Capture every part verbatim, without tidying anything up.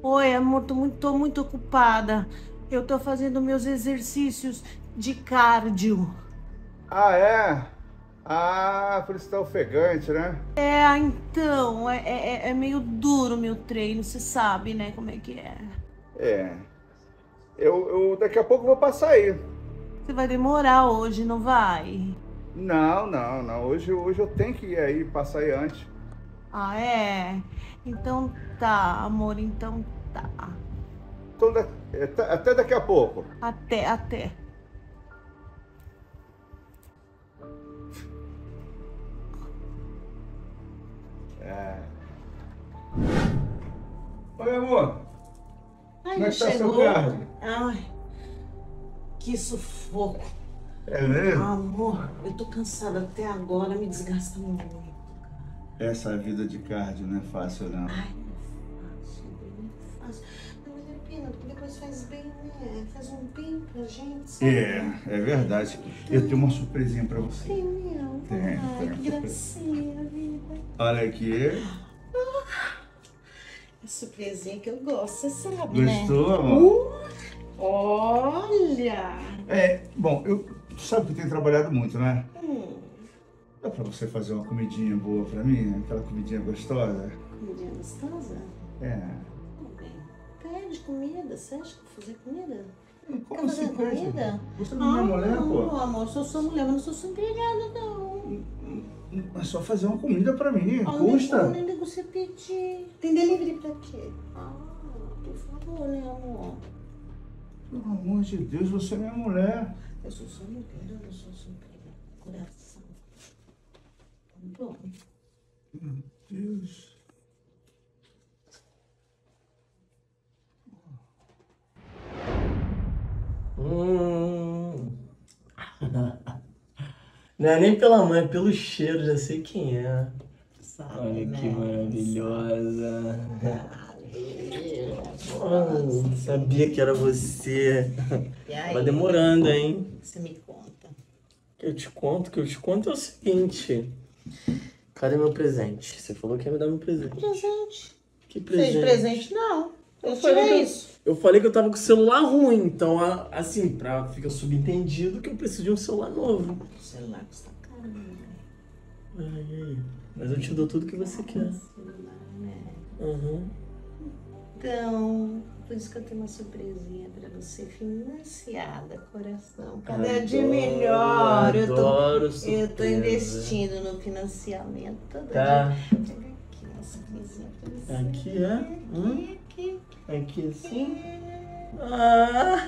Oi, amor, tô muito, tô muito ocupada. Eu tô fazendo meus exercícios de cardio. Ah, é? Ah, por isso tá ofegante, né? É, então, é, é, é meio duro o meu treino, você sabe, né, como é que é. É. Eu, eu daqui a pouco vou passar aí. Você vai demorar hoje, não vai? Não, não, não. Hoje, hoje eu tenho que ir aí, passar aí antes. Ah, é? Então tá, amor, então tá. Então, da- é, tá- até daqui a pouco. Até, até. Oi, amor. Ai, Como é já que tá seu chegou? cardio? Ai, que sufoco. É mesmo? Amor, eu tô cansada até agora, me desgasta muito. Essa vida de cardio não é fácil, não. Ai, não é fácil, não é fácil. Não vale a pena, porque depois faz bem, né? Faz um bem pra gente, sabe? É, é verdade. Eu tenho uma surpresinha pra você. Tem mesmo. Tem, Ai, tem. que gracinha, vida. Olha aqui. É surpresinha que eu gosto, você sabe, né? Gostou, amor? Uh, olha! É, bom, eu, tu sabe que eu tenho trabalhado muito, né? Hum, Dá pra você fazer uma comidinha boa pra mim? Aquela comidinha gostosa? comidinha gostosa? É. Tudo bem. Pede comida, você acha que eu vou fazer comida? Como Quer fazer assim, pede? comida? Você não é minha mulher, não, pô? meu amor, sou sua mulher, mas não sou sua empregada, não. É só fazer uma comida pra mim, Ah, custa? nem nem você pedir. Tem delivery pra quê? Ah, por favor, né, amor? Pelo amor de Deus, você é minha mulher. Eu sou sua mulher, eu não sou sua empregada. Coração. Tá bom. Meu Deus. Hum. Não é nem pela mãe, é pelo cheiro, já sei quem é. Sabe, Olha né? que maravilhosa. Sabe. Oh, sabia que era você. E aí? Vai demorando, hein? Você me conta. Eu te conto, que eu te conto é o seguinte. Cadê meu presente? Você falou que ia me dar meu presente. Presente. Que Fez presente? presente? Não. Eu Eu falei, que tirei eu, isso. eu falei que eu tava com o celular ruim, então, a- assim, pra ficar subentendido que eu preciso de um celular novo. O celular custa caro, né? Ai, ai. Mas eu te dou tudo que você quer. Celular, né? Uhum. Então, por isso que eu tenho uma surpresinha pra você, financiada, coração. Cada dia Adoro, melhor. Eu tô, adoro eu tô surpresa. investindo no financiamento todo Tá. dia. Pega aqui uma surpresinha pra você. Aqui, é? Hum? Aqui, aqui. Aqui assim? Ah!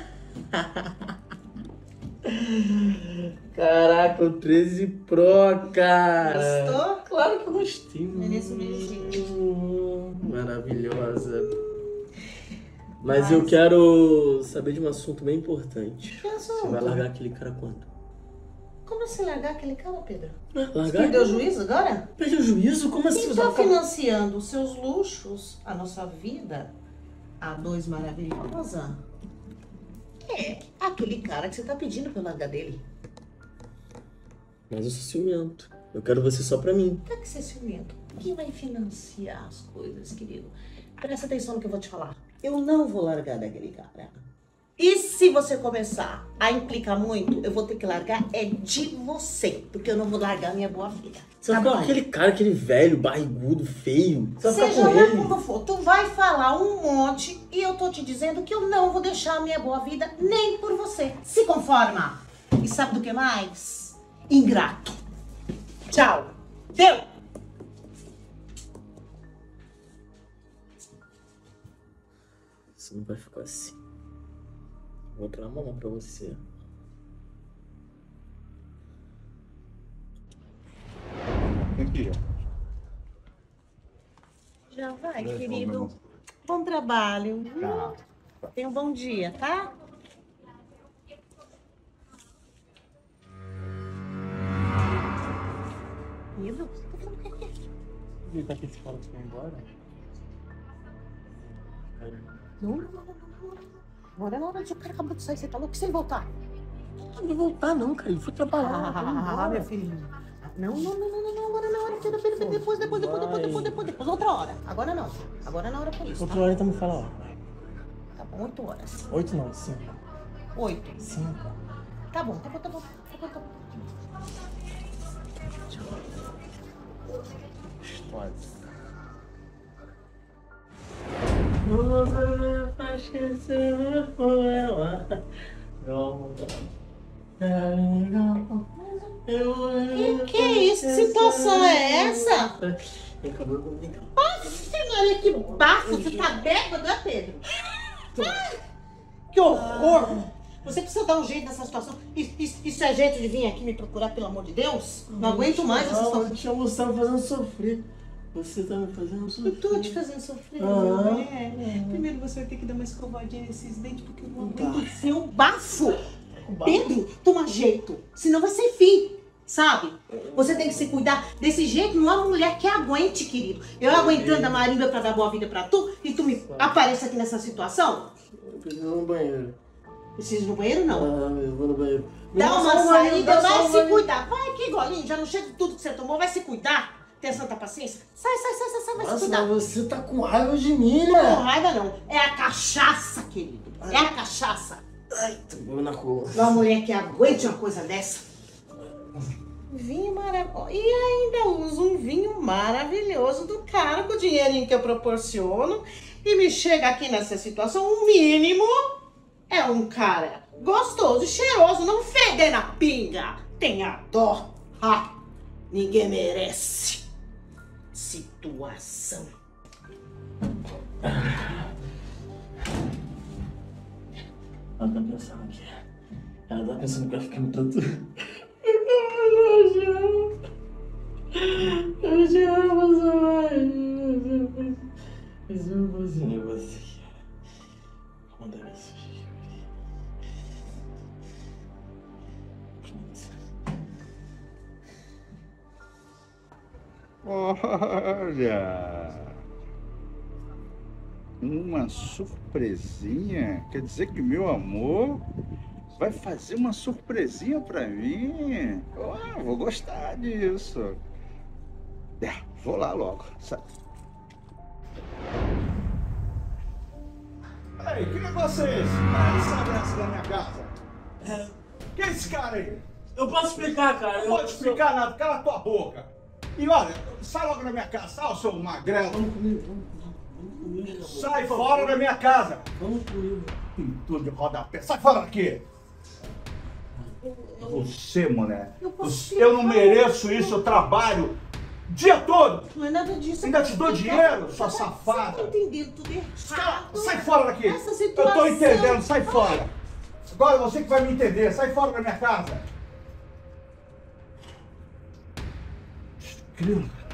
Caraca, o treze Pro, cara! Gostou? Claro que eu gostei. Merece um beijinho. Hum, Maravilhosa. Mas, Mas- eu quero saber de um assunto bem importante. Que assunto? Você vai largar aquele cara quando? Como assim largar aquele cara, Pedro? Largar? Perdeu o juízo agora? Perdeu o juízo? Como assim? Quem Você tá vai ficar- financiando os seus luxos, a nossa vida, a dois maravilhosa, é aquele cara que você tá pedindo pra eu largar dele. Mas eu sou ciumento. Eu quero você só pra mim. Tá que ser ciumento. Quem vai financiar as coisas, querido? Presta atenção no que eu vou te falar. Eu não vou largar daquele cara. E se você começar a implicar muito, eu vou ter que largar é de você. Porque eu não vou largar minha boa vida. Você vai Tá ficar com bom? aquele cara, aquele velho, barrigudo, feio. Você vai Seja ficar com lá ele. como for, tu vai falar um monte e eu tô te dizendo que eu não vou deixar a minha boa vida nem por você. Se conforma. E sabe do que mais? Ingrato. Tchau. Deu! Você não vai ficar assim. Vou dar uma mão pra você. Aqui, Já vai, ó. querido. Bom trabalho. Tá. Tenha um bom dia, tá? Querido, você tá falando o quê? Ele tá aqui, esse cara que foi embora? Não, não, não, não, não. Agora é na hora de o cara acabou de sair, você tá louco? E se ele voltar? Não vai voltar não, cara. Ele foi trabalhar. Ah, meu filho. Não, não, não, não, não, não, agora não é hora. Pera, pera, pera, depois, depois, depois, depois, depois, depois, depois, outra hora. Agora não. Agora não é hora pra isso, Outra tá? hora então me fala, ó. Oito horas. Oito não, cinco. Oito. Cinco. Tá bom, tá bom, tá bom. Tá bom, tá bom. História. Que que é isso? Que situação é essa? Vem cá, vem cá. Nossa, Maria, que bafo! Você tá bêbado, é, Pedro? Ai, que horror! Você precisa dar um jeito nessa situação. Isso, isso, isso é jeito de vir aqui me procurar, pelo amor de Deus? Não aguento mais essa situação. Eu te amo, você tá me fazendo sofrer. Você tá me fazendo sofrer. Eu tô te fazendo sofrer, Ah, né? Primeiro você vai ter que dar uma escovadinha nesses dentes, porque eu não aguento o seu bafo. Pedro, toma jeito, senão vai ser fim, sabe? Você tem que se cuidar desse jeito, não é uma mulher que aguente, querido. Eu aguentando a marimba pra dar boa vida pra tu, e tu me aparece aqui nessa situação? Eu preciso ir no banheiro. Precisa ir no banheiro, não? Ah, eu vou no banheiro. Dá uma saída, vai se cuidar. Vai aqui, golinho, já não chega de tudo que você tomou, vai se cuidar. Tem santa paciência? Sai, sai, sai, sai, sai, vai se Nossa, cuidar. mas você tá com raiva de mim, Não, né? raiva não. É a cachaça, querido. É a cachaça. Ai, tô na cola. Uma mulher que aguente uma coisa dessa. Vinho maravilhoso. E ainda usa um vinho maravilhoso do cara com o dinheirinho que eu proporciono. E me chega aqui nessa situação, o mínimo é um cara gostoso e cheiroso, não feder na pinga. Tenha dó. Ha, ninguém merece. Situação. Ela tá pensando que... Ela tá pensando que eu fiquei tanto... Eu te amo, Samara. Mas eu vou fazer um negócio aqui. Vou mandar mensagem. Olha, uma surpresinha. Quer dizer que meu amor vai fazer uma surpresinha pra mim? Oh, vou gostar disso. É, vou lá logo. Sai. Ei, que negócio é esse? Essa dessa da minha casa? É, Quem é esse cara aí? eu posso explicar, cara. Não pode explicar nada, cala a tua boca. E olha, sai logo da minha casa, sai, seu magrelo. Vamos comigo, vamos, vamos comigo. Sai fora da minha casa. Vamos comigo. Pintura de rodapé, sai fora daqui. Você, mulher, Eu posso eu não ficar? mereço isso, eu trabalho o dia todo. Não é nada disso. Ainda te dou dinheiro, sua safada. Você tá entendendo tudo errado. Sai fora daqui. Essa Eu situação. tô entendendo, sai fora. Agora você que vai me entender, sai fora da minha casa. Grilo.